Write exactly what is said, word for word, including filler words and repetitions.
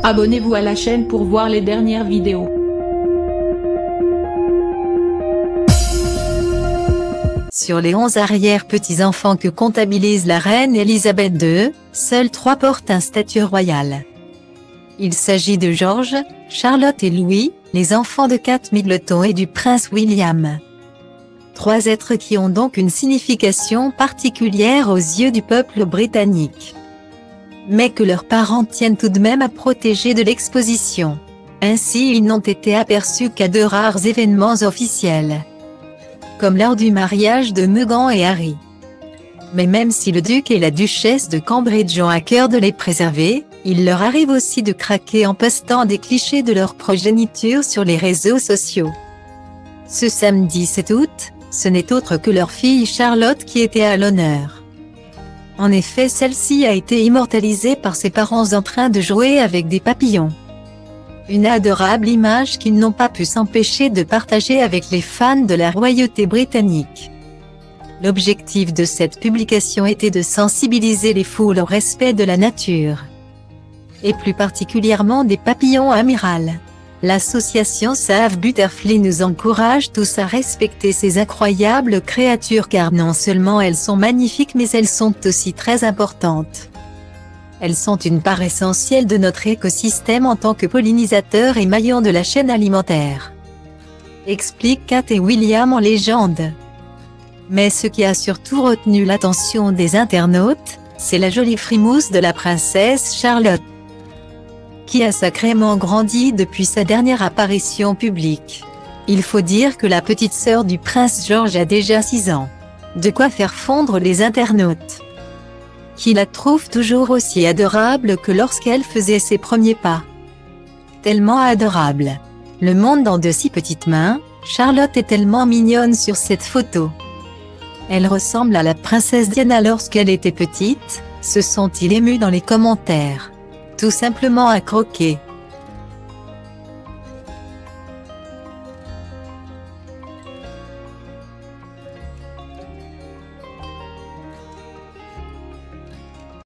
Abonnez-vous à la chaîne pour voir les dernières vidéos. Sur les onze arrière-petits-enfants que comptabilise la reine Elisabeth deux, seuls trois portent un statut royal. Il s'agit de George, Charlotte et Louis, les enfants de Kate Middleton et du prince William. Trois êtres qui ont donc une signification particulière aux yeux du peuple britannique, mais que leurs parents tiennent tout de même à protéger de l'exposition. Ainsi ils n'ont été aperçus qu'à de rares événements officiels, comme lors du mariage de Meghan et Harry. Mais même si le duc et la duchesse de Cambridge ont à cœur de les préserver, il leur arrive aussi de craquer en postant des clichés de leur progéniture sur les réseaux sociaux. Ce samedi sept août, ce n'est autre que leur fille Charlotte qui était à l'honneur. En effet, celle-ci a été immortalisée par ses parents en train de jouer avec des papillons. Une adorable image qu'ils n'ont pas pu s'empêcher de partager avec les fans de la royauté britannique. L'objectif de cette publication était de sensibiliser les foules au respect de la nature, et plus particulièrement des papillons amiral. L'association Save Butterfly nous encourage tous à respecter ces incroyables créatures car non seulement elles sont magnifiques mais elles sont aussi très importantes. Elles sont une part essentielle de notre écosystème en tant que pollinisateurs et maillons de la chaîne alimentaire, explique Kate et William en légende. Mais ce qui a surtout retenu l'attention des internautes, c'est la jolie frimousse de la princesse Charlotte, qui a sacrément grandi depuis sa dernière apparition publique. Il faut dire que la petite sœur du prince George a déjà six ans. De quoi faire fondre les internautes, qui la trouvent toujours aussi adorable que lorsqu'elle faisait ses premiers pas. Tellement adorable. Le monde dans de si petites mains, Charlotte est tellement mignonne sur cette photo. Elle ressemble à la princesse Diana lorsqu'elle était petite, se sont-ils émus dans les commentaires. Tout simplement à croquer.